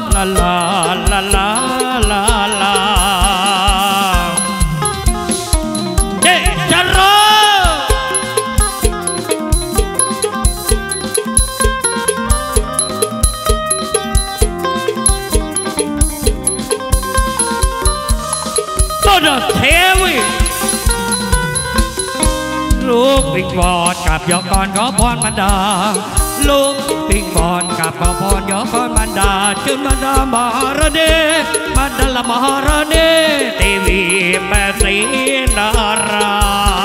ลาลาลาลาลาลาเจ๊จะรอต้นเทวีลูกปิงบอลกับยอกรขอพรบรรดาลูกปิงบอลกับขอพรยอกรบรรดาจุนบรรดามหาราเดบรรดามหาราเดเทวีแม่ศรีนารา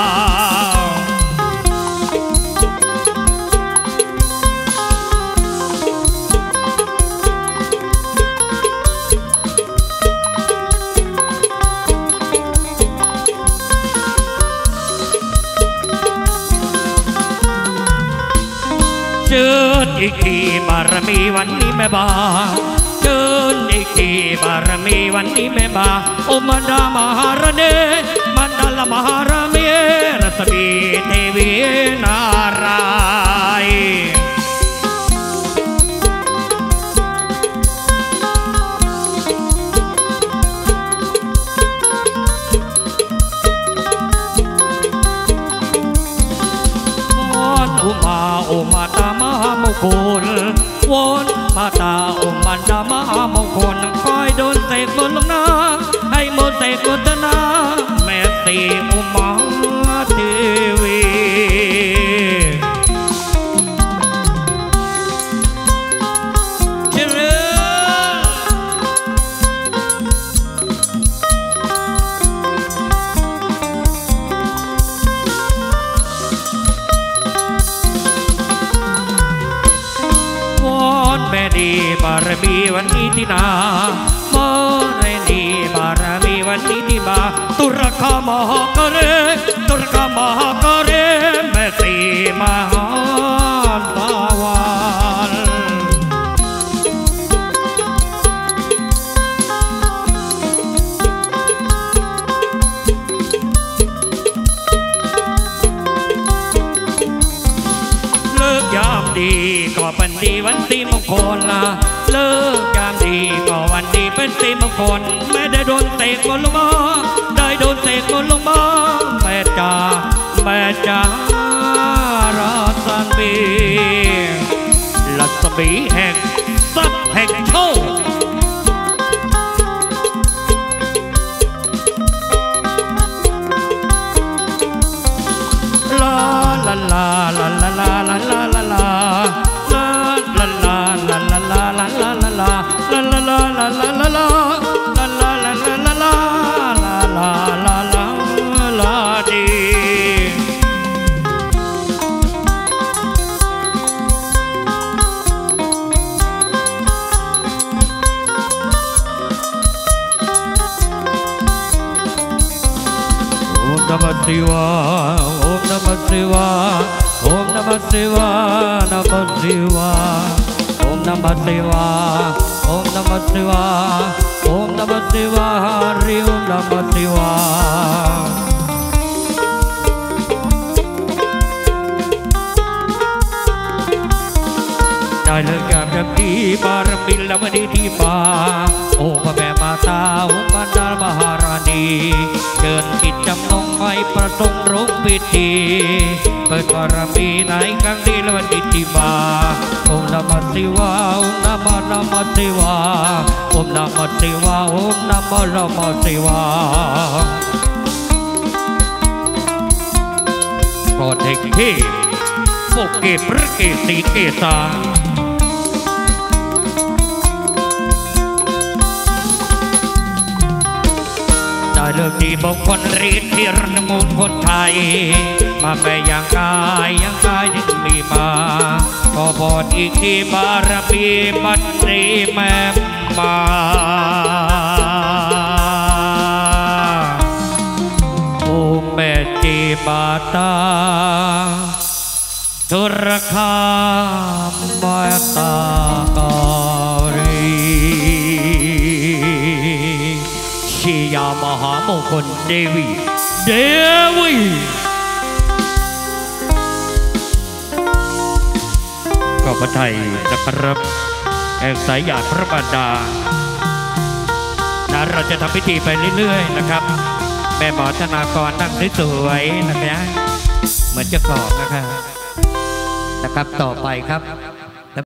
เชิญอีกทีบารมีวันนี้แม่บาเชิญอีกทีบารมีวันนี้แม่บาโอมันดามหาราเดมันดาลมหาราเมรัศมีเทวีนารายโอมาตามหามงคลวนมาตาโอมันดามหามงคลคอยโดนเสกบนลงนาให้หมดเสกบนตนาแม่ตีอุมาเทวีแม่ดีบารมีวันนี้ที่นาโมเรนีบารมีวันนี้ที่มาตุรคามหากเรตุรคามหากเรแม่ตีมหาตาวันเลิกยามดีก็เป็นดีวันสีมงคลละเลิกยามดีก็วันดีเป็นสีมงคลไม่ได้โดนเตะบนลงมาได้โดนเตะบนลงมาแม่จ๋าราสันบีลัศมีแห่งทรัพย์แห่งโชคลาลาลาลาลาลาลาลาลาลาNamah Shivaya Om Namah Shivaya Om Namah Shivaya Namah Shivaya Om Namah Shivaya Om Namah Shivaya Om Namah Shivaya Hari Om Namah Shivayaได้เลิกยามจากที่บารมีแล้ววันนี้ที่มาโอ้พระแม่มาตาองค์มันดามหาราณีเดินกิจจำนงให้ประสงค์รุ่งพิธีเปิดบารมีในครั้งนี้แล้ววันนี้ที่มาองค์นามศิวะองค์นามศิวะองค์นามศิวะองค์นามศิวะโปรดให้ที่พวกเก็บพระเกศสีเกศาได้เลิกดีมงคลรีดที่รันมงคลไทยมาแม่ยังกายที่มีมาขอพรอีกที่บารมีบัดนี้แม่มาโอ้แม่จีบาตาทุรคามตากาลีมหามงคลเดวีก็พระไทยนะครับแห่งสายญาติพระบรรดาเราจะทำพิธีไปเรื่อยๆนะครับแม่หมอธนากรนั่งสวยๆนะครับเหมือนเจ้าของนะครับต่อไปครับ